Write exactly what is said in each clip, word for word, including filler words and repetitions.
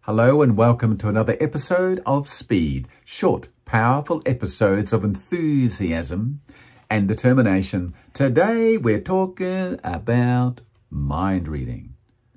Hello and welcome to another episode of Speed. Short, powerful episodes of enthusiasm and determination. Today we're talking about mind reading.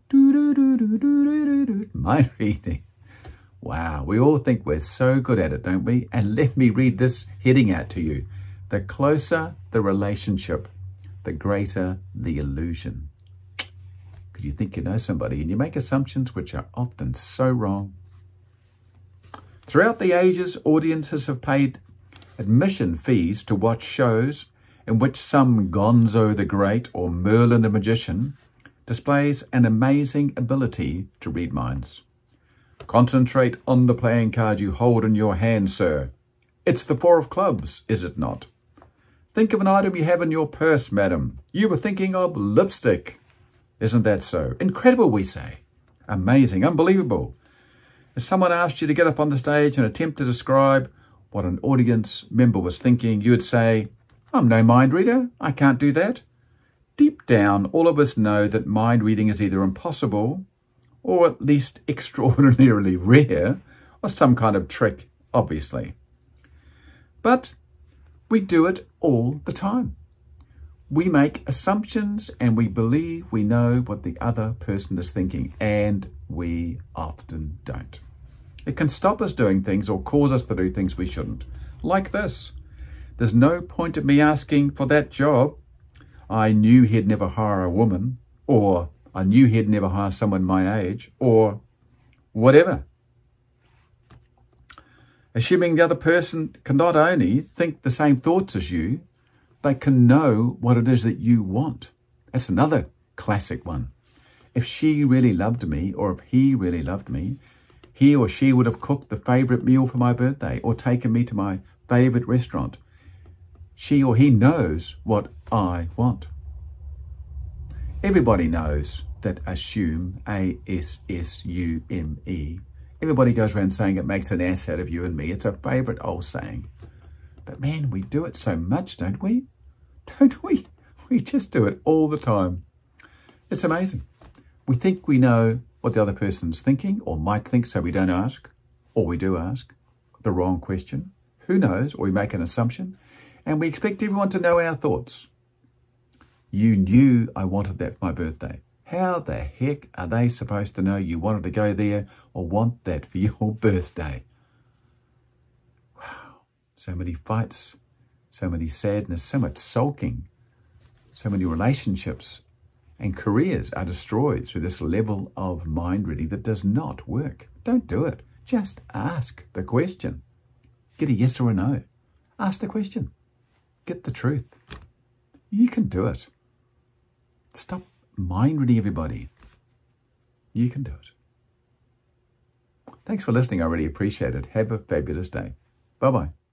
Mind reading. Wow, we all think we're so good at it, don't we? And let me read this heading out to you. The closer the relationship, the greater the illusion. Because you think you know somebody and you make assumptions which are often so wrong. Throughout the ages, audiences have paid admission fees to watch shows in which some Gonzo the Great or Merlin the Magician displays an amazing ability to read minds. Concentrate on the playing card you hold in your hand, sir. It's the four of clubs, is it not? Think of an item you have in your purse, madam. You were thinking of lipstick. Isn't that so? Incredible, we say. Amazing, unbelievable. If someone asked you to get up on the stage and attempt to describe what an audience member was thinking, you would say, I'm no mind reader. I can't do that. Deep down, all of us know that mind reading is either impossible or at least extraordinarily rare or some kind of trick, obviously. But we do it all the time. We make assumptions and we believe we know what the other person is thinking, and we often don't. It can stop us doing things or cause us to do things we shouldn't. Like this. There's no point in me asking for that job. I knew he'd never hire a woman, or I knew he'd never hire someone my age, or whatever. Assuming the other person can not only think the same thoughts as you, they can know what it is that you want. That's another classic one. If she really loved me, or if he really loved me, he or she would have cooked the favourite meal for my birthday or taken me to my favourite restaurant. She or he knows what I want. Everybody knows that assume, A S S U M E. Everybody goes around saying it makes an ass out of you and me. It's a favourite old saying. But man, we do it so much, don't we? Don't we? We just do it all the time. It's amazing. We think we know what the other person's thinking or might think, so we don't ask, or we do ask the wrong question. Who knows? Or we make an assumption, and we expect everyone to know our thoughts. You knew I wanted that for my birthday. How the heck are they supposed to know you wanted to go there or want that for your birthday? Wow. So many fights. So many sadness, so much sulking, so many relationships and careers are destroyed through this level of mind reading that does not work. Don't do it. Just ask the question. Get a yes or a no. Ask the question. Get the truth. You can do it. Stop mind reading everybody. You can do it. Thanks for listening. I really appreciate it. Have a fabulous day. Bye-bye.